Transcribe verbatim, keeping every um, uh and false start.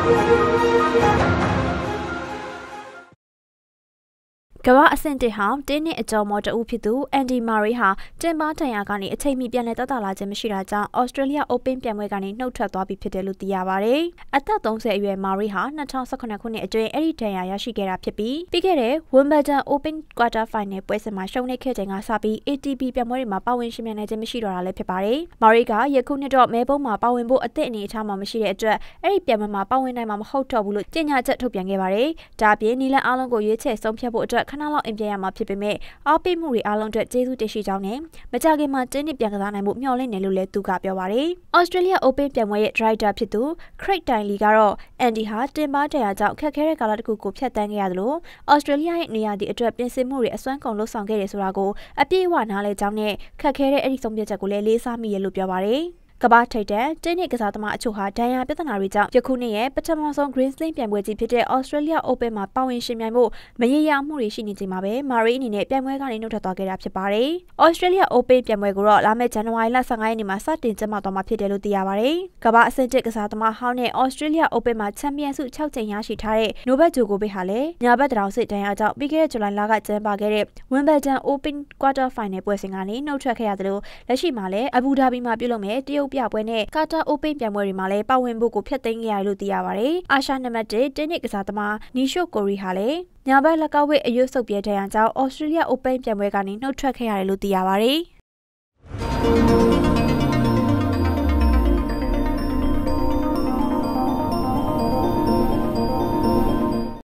ကမ္ဘာအဆင့်တစ်ဟောင်းတင်းနှစ်အကျော်မော်တဦးဖြစ်သူအန်ဒီမာရီဟာတင်ပါတန်ရာကနေအချိန်မီပြန်လည်သက်သာလာခြင်းမရှိတာကြောင့်ဩစတြေးလျအိုပင်းပြိုင်ပွဲကနေနှုတ်ထွက်သွားပြီဖြစ်တယ်လို့သိရပါတယ်။အသက်သုံးဆယ်အရွယ်မာရီဟာ၂၀၁၇ခုနှစ်အတွင်းအဲ့ဒီတန်ရာရရှိခဲ့တာဖြစ်ပြီးပြီးခဲ့တဲ့ Wimbledon Open Quarter Final ပွဲစဉ်မှာရှုံးနိမ့်ခဲ့ချိန်ကစပြီး A T P ပြိုင်ပွဲတွေမှာပါဝင်ရှင်ပြိုင်နိုင်ခြင်းမရှိတော့တာလည်းဖြစ်ပါတယ်။မာရီကယခုနှစ်တော့မဲပုံးမှာပါဝင်ဖို့အသင့်အနေအထားမှာမရှိတဲ့အတွက်အဲ့ဒီပြိုင်ပွဲမှာပါဝင်နိုင်မှာမဟုတ်တော့ဘူးလို့ကြေညာချက်ထုတ်ပြန်ခဲ့ပါတယ်။ဒါအပြင်နီလန်အားလုံးကိုရွေးချယ်ဆုံးဖြတ်ဖို့အတွက်ခဏလောက်အင်ပြရမှာဖြစ်ပေမဲ့အားပေးမှုတွေအားလုံးအတွက်ကျေးဇူးတင်ရှိကြောင်းနဲ့မကြခင်မှာတင်းနစ်ပြန်ကစားနိုင်မှုမျှော်လင့်နေလို့လည်းသူကပြောပါတယ်။ Australia Open ပြိုင်ပွဲရဲ့ဒရိုက်တာဖြစ်သူ Craig Tiley ကတော့အန်ဒီဟာတင်ပါတန်ရာကြောင့်ခက်ခဲတဲ့ကာလတစ်ခုကိုဖြတ်တန်းခဲ့ရတယ်လို့ Australia ရဲ့နေရာဒီအတွက်ပြင်ဆင်မှုတွေအစွမ်းကုန်လှုပ်ဆောင်ခဲ့တယ်ဆိုတာကိုအပြည့်အဝနားလည်ကြောင်းနဲ့ခက်ခဲတဲ့အဲ့ဒီဆုံးဖြတ်ချက်ကိုလည်းလေးစားမိရလို့ပြောပါတယ်။ကမ္ဘာထိပ်တန်းတင်းနစ်ကစားသမားအချို့ဟာဒဏ်ရာပြဿနာတွေကြောင့်ယခုနှစ်ရဲ့ပထမဆုံး Grand Slam ပြိုင်ပွဲကြီးဖြစ်တဲ့ Australia Open မှာပါဝင်ရှင်ပြိုင်ဖို့မရေရာမှုတွေရှိနေချိန်မှာပဲမာရီအနေနဲ့ပြိုင်ပွဲကနေနှုတ်ထွက်သွားခဲ့တာဖြစ်ပါတယ်။ Australia Open ပြိုင်ပွဲကိုတော့လာမယ့်ဇန်နဝါရီလ၁၅ရက်နေ့မှာစတင်ကျင်းပသွားမှာဖြစ်တယ်လို့သိရပါတယ်။ကမ္ဘာအဆင့်တစ်ကစားသမားဟောင်းနဲ့ Australia Open မှာချန်ပီယံဆု၆ကြိမ်ရရှိထားတဲ့ Novak Djokovic ဟာလည်းညာဘက်တောင်စစ်ဒဏ်ရာကြောင့်ပြီးခဲ့တဲ့ဇူလိုင်လကကျင်းပခဲ့တဲ့ Wimbledon Open Quarter Final ပွဲစဉ်ကနေနှုတ်ထွက်ခဲ့ရတယ်လို့လက်ရှိမှာလည်းအဘူဒါဘီမှာပြုလုပ်မဲ့တရုတ်ပြပွဲနဲ့အိုပင်းပြိုင်ပွဲတွေမှာလည်းပါဝင်ဖို့ကိုဖျက်သိမ်းခဲ့ရတယ်လို့သိရပါတယ်။အာရှနံပါတ်တစ်တင်းနစ်ကစားသမားနီရှိုကိုရီဟာလည်းညာဘက်လက်ကဝစ်အရွတ်ဆုပ်ပြဲတဲ့ရန်ကြောင့် Australia Open ပြိုင်ပွဲကနေနှုတ်ထွက်ခဲ့ရတယ်လို့သိရပါတယ်။